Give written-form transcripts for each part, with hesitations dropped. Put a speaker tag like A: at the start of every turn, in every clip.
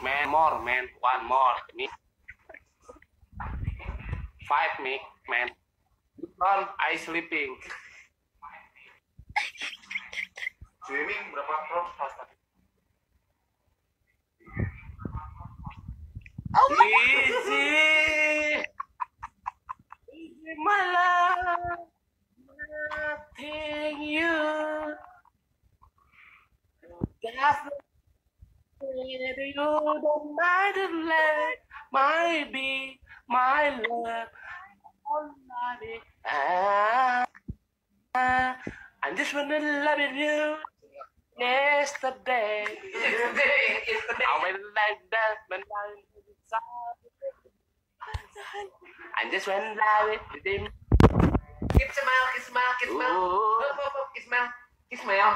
A: man, more, man, one more. Me. 5 me, man. Ron, I sleeping. Swimming berapa pro? Easy, easy my love, nothing you. That's you don't mind the land, might be my love. I just wanna love you. Yesterday, I went like that, but I just went live with him.
B: Kiss smile, kiss smile, kiss smile. Kiss smile, kiss smile.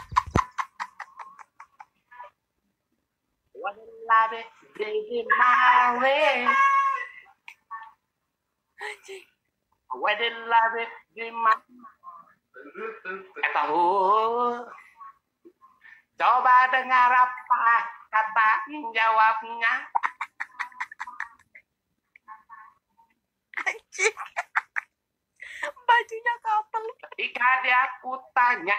A: What a love it, baby, my way. What a love it, baby, my. Tahu. Coba dengar apa kata jawabnya.
C: Anjing. Bajunya couple.
A: Ketika dia aku tanya,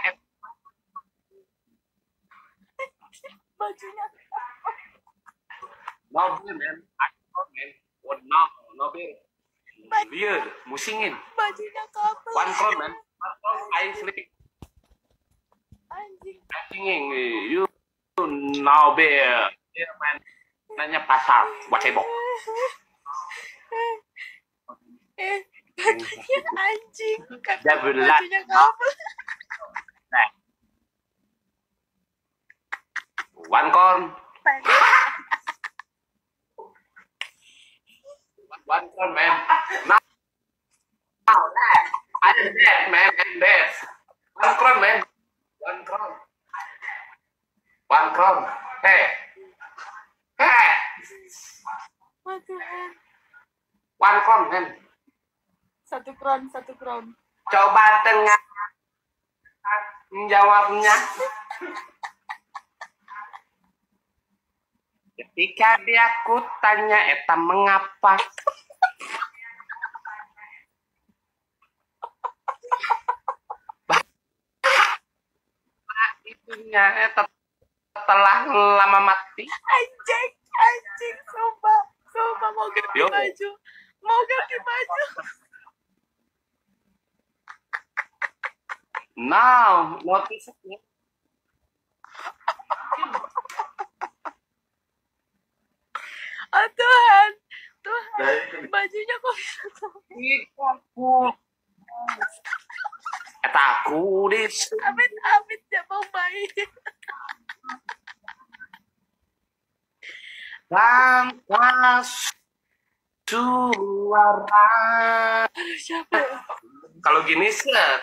C: Bajunya couple.
A: Nobel man, man, no beer, beer, musingin.
C: Bajunya couple.
A: One crown man, I sleeping.
C: Anjing.
A: Singing, you now beer, man. Nanya pasar, buat cebok.
C: Bajunya anjing.
A: Dia belah.
C: Bajunya couple.
A: One corn. One corn man. Now, I'm dead man, I'm dead. One corn man. One crown. One crown. Hey. Hey.
C: Oh Tuhan.
A: One crown man.
C: Satu crown, satu crown.
A: Coba dengar jawabnya. Ketika dia ku tanya eta mengapa. Itunya eta telah lama mati.
C: Anjing, anjing, sumpah, sumpah mau ganti
A: Yo.
C: baju, mau ganti baju.
A: Now, notice it.
C: Oh Tuhan, Tuhan, bajunya kok bisa sampai.
A: Eta aku dis.
C: Amit-amit dia mau bayi.
A: Tanpa suara.
C: Aduh, siapa ya?
A: Kalau gini set.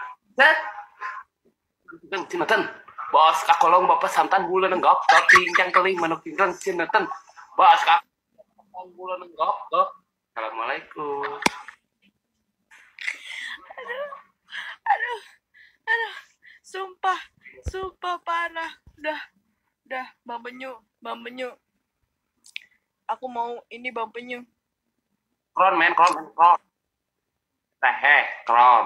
A: Cinatan. Bos kakolong bapak santan bulan nenggok. Tingkang keling manuk tingkang cinatan. Bos kakolong bulan nenggok. Assalamualaikum.
C: Aduh, sumpah parah. Udah, Bang Penyu. Aku mau ini Bang Penyu.
A: Kron. Kron.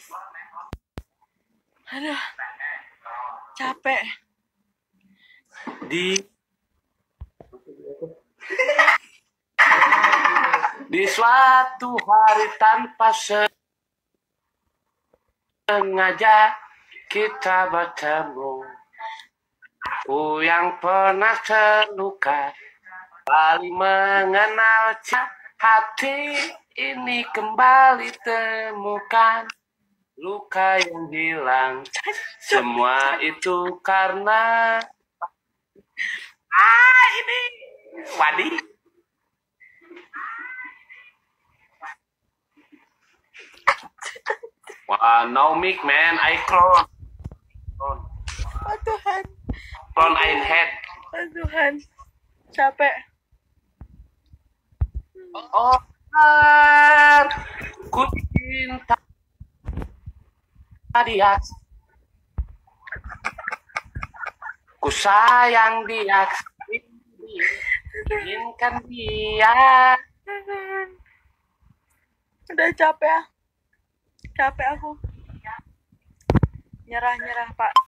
C: Aduh, capek.
A: Di suatu hari tanpa sengaja kita bertemu. Aku yang pernah terluka kembali mengenal hati ini kembali temukan luka yang hilang. Semua itu karena ini Wadi. Wah, no mic man, I clone.
C: Oh Tuhan.
A: Clone I head.
C: Oh Tuhan. Capek.
A: Oh, ku cinta dia. Ku sayang dia. inginkan dia.
C: Udah capek ya. Capek aku. Nyerah Pak.